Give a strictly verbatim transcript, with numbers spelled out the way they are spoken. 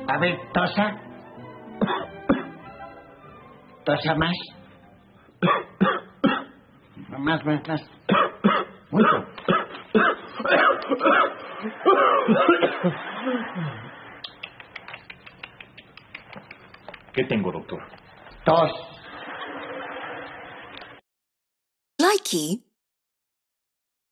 A ver, tosa. Tosa más. Más, más, más. Mucho. ¿Qué tengo, doctor? Tos. Likey